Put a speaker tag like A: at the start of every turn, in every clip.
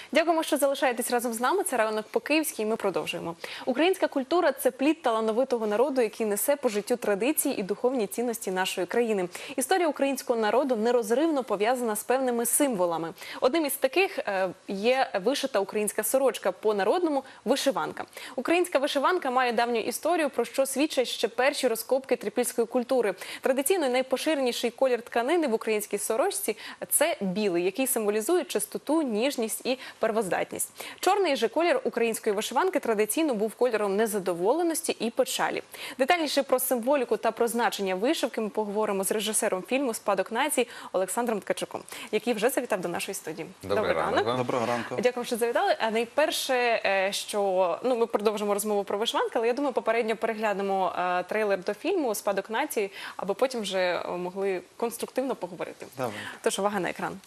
A: Дякуємо, що залишаєтесь разом з нами. Це «Ранок по-київськи» і ми продовжуємо. Українська культура – це плід талановитого народу, який несе по життю традиції і духовні цінності нашої країни. Історія українського народу нерозривно пов'язана з певними символами. Одним із таких є вишита українська сорочка, по-народному – вишиванка. Українська вишиванка має давню історію, про що свідчать ще перші розкопки трипільської культури. Традиційно найпоширеніший колір тканини в українській сорочці – це білий, який символізує чистоту, ніжність і первоздатність. Чорний же колір української вишиванки традиційно був кольором незадоволеності і печалі. Детальніше про символіку та про значення вишивки ми поговоримо з режисером фільму «Спадок нації» Олександром Ткачуком, який вже завітав до нашої студії.
B: Добрий ранок.
C: Доброго ранку.
A: Дякую, що завітали. А найперше, що ми продовжимо розмову про вишиванки, але я думаю, попередньо переглянемо трейлер до фільму «Спадок нації», аби потім вже могли конструктивно поговорити.
C: Добре.
A: Тож, увага на екран.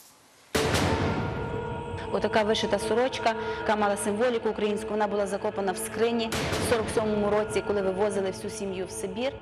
D: Отака вишита сорочка, яка мала символіку українську, вона була закопана в скрині в 47-му році, коли вивозили всю сім'ю в Сибір.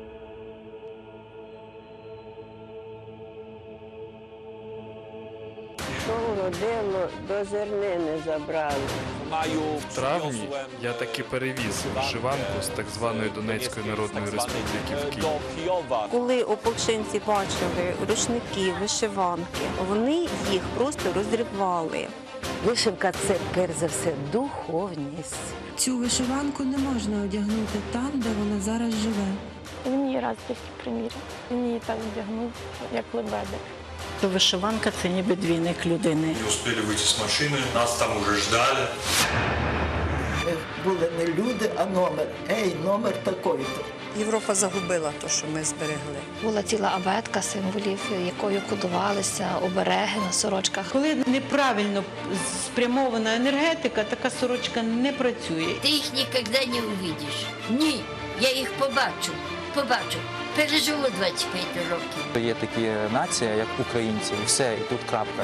E: Що вродило, до зернини забрали.
F: В травні я таки перевіз вишиванку з так званої Донецької Народної Республіки в Київ.
G: Коли ополченці бачили рушники, вишиванки, вони їх просто розривали.
H: Вишивка – це, перш за все, духовність.
I: Цю вишиванку не можна одягнути там, де вона зараз живе.
J: Він її раз тільки приміряв. Він її так вдягнув, як лебедик.
K: Вишиванка – це ніби двійник людини.
L: Не успіли вийти з машини, нас там уже ждали.
M: Ми були не люди, а номер. Ей, номер такий-то.
N: Європа загубила те, що ми зберегли.
O: Була ціла абетка символів, якою кодувалися обереги на сорочках.
K: Коли неправильно спрямована енергетика, така сорочка не працює.
P: Ти їх ніколи не побачиш. Ні, я їх побачу. Переживу 25 років.
Q: Є такі нація, як українці, і все, і тут крапка.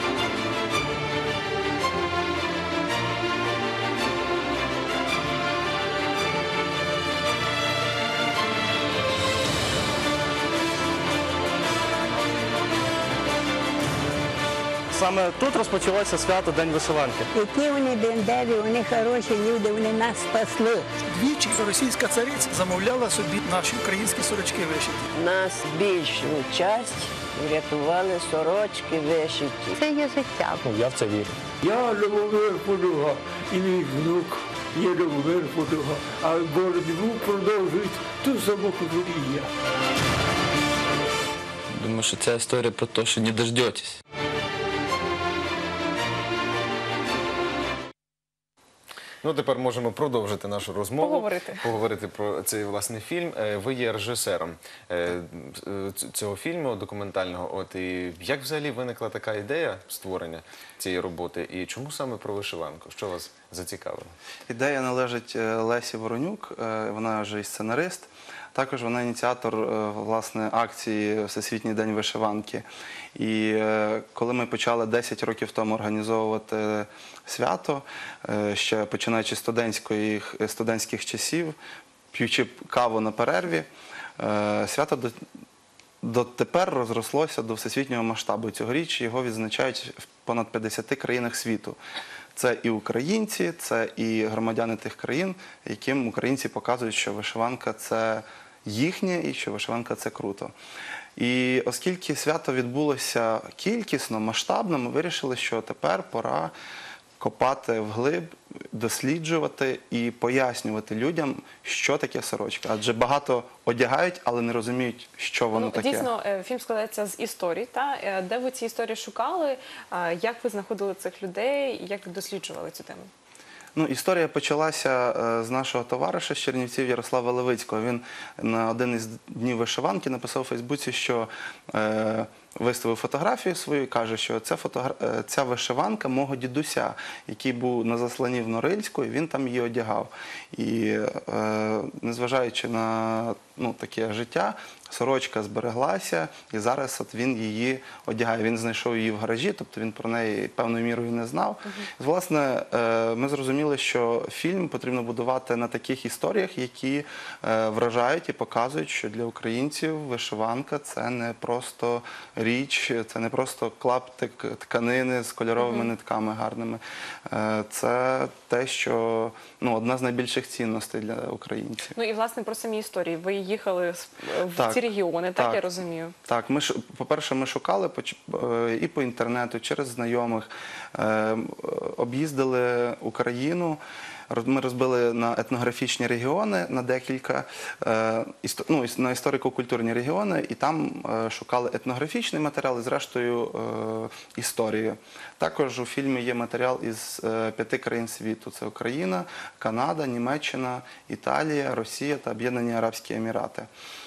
R: Саме тут розпочалося свято День вишиванки.
S: Які вони дендеві, вони хороші люди, вони нас спасли.
T: Двічі російська цариця замовляла собі наші українські сорочки вишиті.
E: Нас більшу часть врятували сорочки вишиті.
S: Це є життя.
R: Я в це вірю.
B: Я любовир подруга і мій внук є любовир подруга, а боротьбу продовжують ту саму, яку і я.
Q: Думаю, що ця історія про те, що не дождетесь.
B: Ну, тепер можемо продовжити нашу розмову.
A: Поговорити
B: про цей, власне, фільм. Ви є режисером цього фільму документального. От, і як взагалі виникла така ідея створення цієї роботи? І чому саме про вишиванку? Що вас зацікавило?
C: Ідея належить Лесі Воронюк, вона вже і сценарист. Також вона ініціатор, власне, акції «Всесвітній день вишиванки». І коли ми почали 10 років тому організовувати свято, ще починаючи з студентських часів, п'ючи каву на перерві, свято дотепер розрослося до всесвітнього масштабу. Цьогоріч його відзначають в понад 50 країнах світу. Це і українці, це і громадяни тих країн, яким українці показують, що вишиванка – це їхнє і що вишиванка – це круто. І оскільки свято відбулося кількісно, масштабно, ми вирішили, що тепер пора копати вглиб, досліджувати і пояснювати людям, що таке сорочка. Адже багато одягають, але не розуміють, що воно таке.
A: Дійсно, фільм складається з історій. Де ви ці історії шукали? Як ви знаходили цих людей? Як ви досліджували цю тему?
C: Ну, історія почалася з нашого товариша з Чернівців Ярослава Левицького. Він на один із днів вишиванки написав у Фейсбуці, що виставив фотографію свою і каже, що ця вишиванка мого дідуся, який був на засланні в Норильську, і він там її одягав. І незважаючи на таке життя. Сорочка збереглася, і зараз от він її одягає. Він знайшов її в гаражі, тобто він про неї певною мірою не знав. Власне, ми зрозуміли, що фільм потрібно будувати на таких історіях, які вражають і показують, що для українців вишиванка – це не просто річ, це не просто клаптик тканини з кольоровими нитками гарними. Це те, що одна з найбільших цінностей для українців.
A: Ну і, власне, про самі історії. Ви їхали в ці регіони, так я розумію?
C: Так, по-перше, ми шукали і по інтернету, через знайомих, об'їздили Україну. Ми розбили на етнографічні регіони, на декілька, на історико-культурні регіони, і там шукали етнографічний матеріал і, зрештою, історію. Також у фільмі є матеріал із 5 країн світу. Це Україна, Канада, Німеччина, Італія, Росія та Об'єднані Арабські Емірати.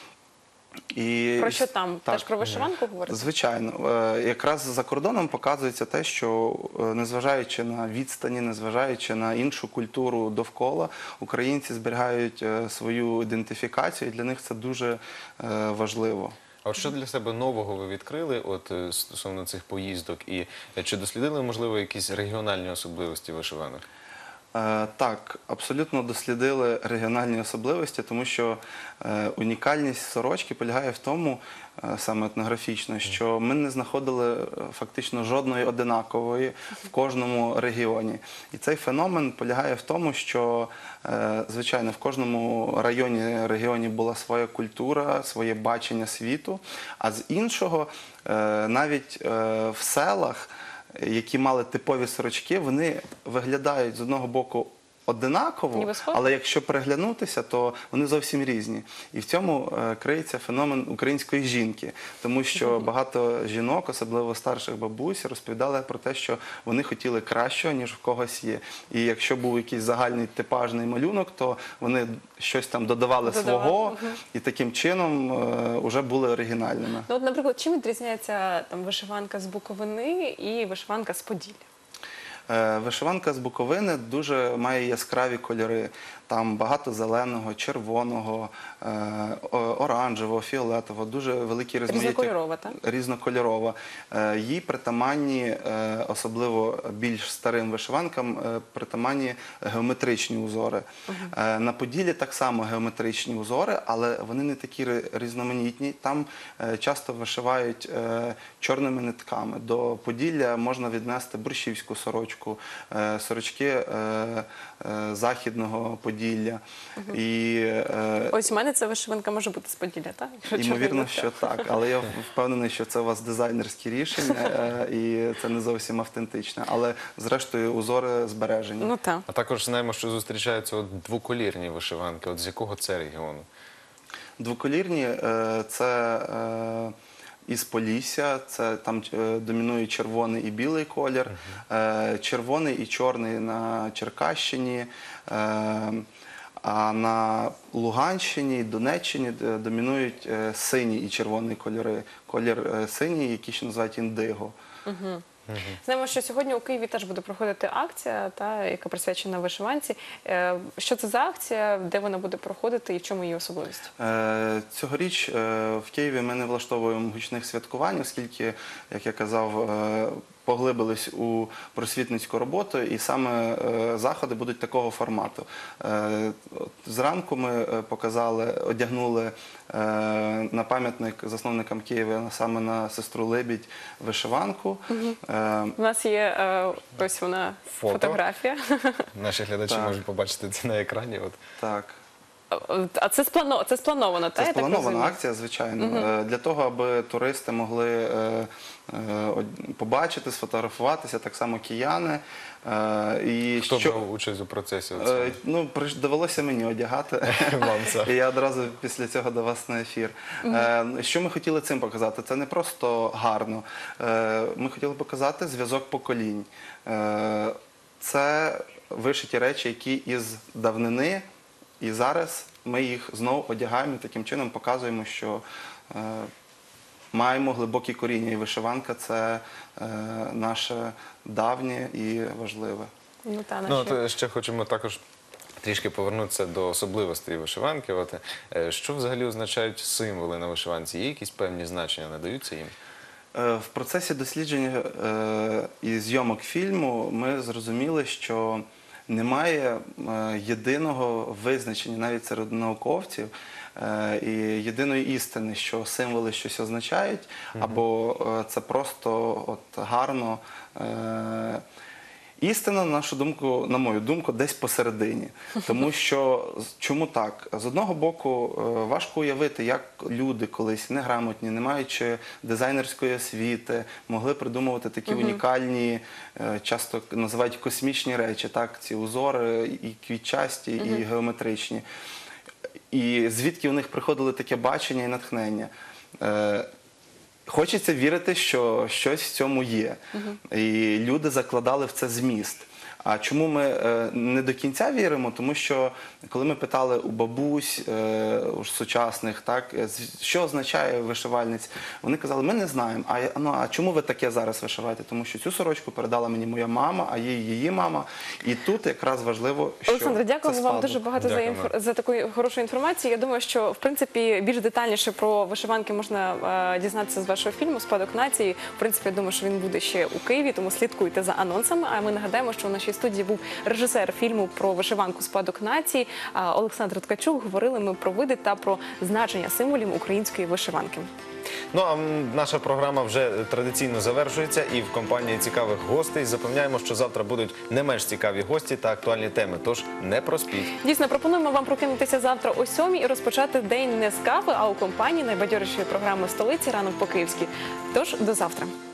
A: Про що там? Теж про вишиванку говорите?
C: Звичайно. Якраз за кордоном показується те, що незважаючи на відстані, незважаючи на іншу культуру довкола, українці зберігають свою ідентифікацію, і для них це дуже важливо.
B: А от що для себе нового ви відкрили стосовно цих поїздок? І чи дослідили, можливо, якісь регіональні особливості вишиванок?
C: Так, абсолютно дослідили регіональні особливості, тому що унікальність сорочки полягає в тому, саме етнографічно, що ми не знаходили фактично жодної одинакової в кожному регіоні. І цей феномен полягає в тому, що, звичайно, в кожному регіоні була своя культура, своє бачення світу, а з іншого, навіть в селах, які мали типові сорочки, вони виглядають з одного боку одинаково, але якщо переглянутися, то вони зовсім різні. І в цьому криється феномен української жінки. Тому що багато жінок, особливо старших бабусь, розповідали про те, що вони хотіли кращого, ніж в когось є. І якщо був якийсь загальний типажний малюнок, то вони щось там додавали свого, і таким чином вже були оригінальними.
A: Ну, от, наприклад, чим відрізняється вишиванка з Буковини і вишиванка з Поділля?
C: Вишиванка з Буковини дуже має яскраві кольори. Там багато зеленого, червоного, оранжевого, фіолетового, дуже великі різноманітні.
A: Різнокольорова, так?
C: Різнокольорова. Їй притаманні, особливо більш старим вишиванкам, притаманні геометричні узори. На Поділлі так само геометричні узори, але вони не такі різноманітні. Там часто вишивають чорними нитками. До Поділля можна віднести борщівську сорочку, сорочки західного Поділля.
A: Ось у мене ця вишиванка може бути з Поділля, так?
C: Ймовірно, що так, але я впевнений, що це у вас дизайнерські рішення і це не зовсім автентичне, але зрештою узори збережені.
A: Ну так.
B: А також знаємо, що зустрічаються двоколірні вишиванки. От з якого це регіону?
C: Двоколірні – це із Полісся, це там домінує червоний і білий колір, червоний і чорний на Черкащині, а на Луганщині і Донеччині домінують синій і червоний кольори. Колір синій, який ще називають індиго.
A: Знаємо, що сьогодні у Києві теж буде проходити акція, яка присвячена вишиванці. Що це за акція, де вона буде проходити і в чому її особливість?
C: Цьогоріч в Києві ми не влаштовуємо гучних святкувань, оскільки, як я казав, поглибились у просвітницьку роботу, і саме заходи будуть такого формату. Зранку ми одягнули на пам'ятник засновникам Києва, саме на сестру Либідь, вишиванку.
A: У нас є ось вона фотографія.
B: Наші глядачі можуть побачити це на екрані.
C: Так.
A: А це сплановано, так?
C: Це спланована акція, звичайно, для того, аби туристи могли побачити, сфотографуватися, так само кияни.
B: Хто брав участь у процесі?
C: Ну, довелося мені одягати, і я одразу після цього до вас на ефір. Що ми хотіли цим показати? Це не просто гарно. Ми хотіли показати зв'язок поколінь. Це вишиті речі, які із давнини, і зараз ми їх знову одягаємо і таким чином показуємо, що маємо глибокі коріння. І вишиванка – це наше давнє і важливе.
B: Ще хочемо також трішки повернутися до особливостей вишиванки. Що взагалі означають символи на вишиванці? Є якісь певні значення, надаються їм?
C: В процесі дослідження і зйомок фільму ми зрозуміли, що немає єдиного визначення навіть серед науковців і єдиної істини, що символи щось означають, або це просто гарно. Істина, на нашу думку, на мою думку, десь посередині. Тому що, чому так? З одного боку, важко уявити, як люди колись неграмотні, не маючи дизайнерської освіти, могли придумувати такі унікальні, часто називають космічні речі, так? Ці узори і квітчасті, і геометричні. І звідки у них приходили таке бачення і натхнення. Хочеться вірити, що щось в цьому є. І люди закладали в це зміст. А чому ми не до кінця віримо? Тому що, коли ми питали у бабусь, у сучасних, так, що означає вишивальниць, вони казали, ми не знаємо. А чому ви таке зараз вишиваєте? Тому що цю сорочку передала мені моя мама, а її мама. І тут якраз важливо, що
A: Олександре, дякуємо вам дуже багато
B: Дякуємо.
A: за таку хорошу інформацію. Я думаю, що, в принципі, більш детальніше про вишиванки можна дізнатися з вашого фільму «Спадок нації». В принципі, я думаю, що він буде ще у Києві, тому слідкуйте за анонсами. А ми нагадаємо, що в нашій студії був режисер фільму про вишиванку «Спадок нації» Олександр Ткачук. Говорили ми про види та про значення символів української вишиванки.
B: Ну, а наша програма вже традиційно завершується, і в компанії цікавих гостей запевняємо, що завтра будуть не менш цікаві гості та актуальні теми, тож не проспіть.
A: Дійсно, пропонуємо вам прокинутися завтра о 7:00 і розпочати день не з кави, а у компанії найбадьорішої програми столиці «Ранок по-київськи». Тож, до завтра.